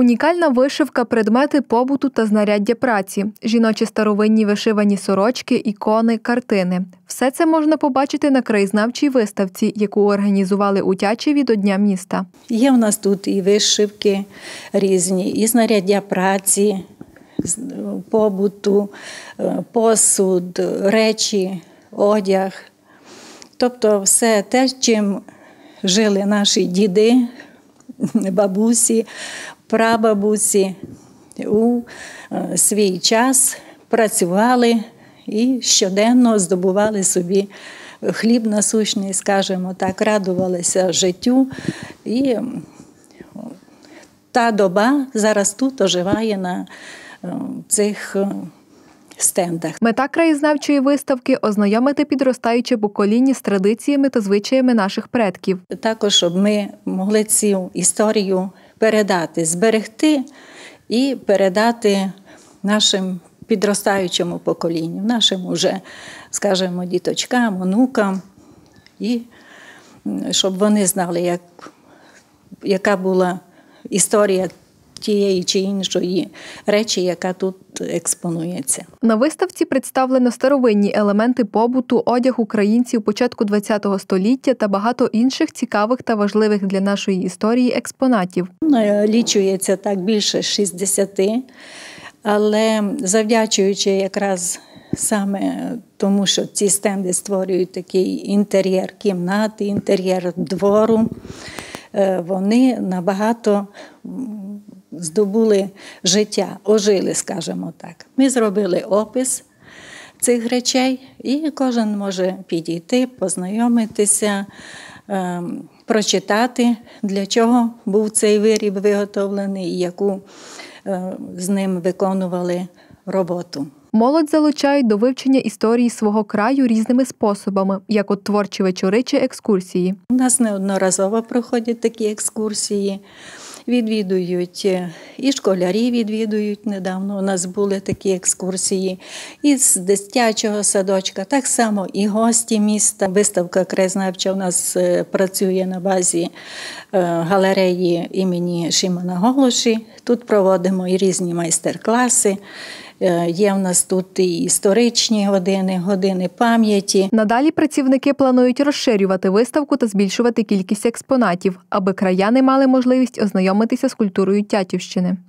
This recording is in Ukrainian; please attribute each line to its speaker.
Speaker 1: Унікальна вишивка, предмети побуту та знаряддя праці, жіночі старовинні вишивані сорочки, ікони, картини. Все це можна побачити на краєзнавчій виставці, яку організували у Тячеві до Дня міста.
Speaker 2: Є в нас тут і вишивки різні, і знаряддя праці, побуту, посуд, речі, одяг. Тобто все те, чим жили наші діди, бабусі, прабабусі у свій час, працювали і щоденно здобували собі хліб насущний, скажімо так, радувалися життю. І та доба зараз тут оживає на цих стендах.
Speaker 1: Мета краєзнавчої виставки – ознайомити підростаюче покоління з традиціями та звичаями наших предків.
Speaker 2: Також, щоб ми могли цю історію передати, зберегти і передати нашим підростаючому поколінню, нашим уже, скажімо, діточкам, онукам, і щоб вони знали, яка була історія тієї чи іншої речі, яка тут експонується.
Speaker 1: На виставці представлено старовинні елементи побуту, одяг українців початку ХХ століття та багато інших цікавих та важливих для нашої історії експонатів.
Speaker 2: Лічується так більше 60, але завдячуючи якраз саме тому, що ці стенди створюють такий інтер'єр кімнати, інтер'єр двору, вони набагато здобули життя, ожили, скажімо так. Ми зробили опис цих речей, і кожен може підійти, познайомитися, прочитати, для чого був цей виріб виготовлений і яку з ним виконували роботу.
Speaker 1: Молодь залучають до вивчення історії свого краю різними способами, як от творчі вечори чи екскурсії.
Speaker 2: У нас неодноразово проходять такі екскурсії. Відвідують і школярі відвідують, недавно у нас були такі екскурсії, і з дитячого садочка, так само і гості міста. Виставка краєзнавча у нас працює на базі галереї імені Шимона Голоші. Тут проводимо і різні майстер-класи. Є в нас тут і історичні години, години пам'яті.
Speaker 1: Надалі працівники планують розширювати виставку та збільшувати кількість експонатів, аби краяни мали можливість ознайомитися з культурою Тячівщини.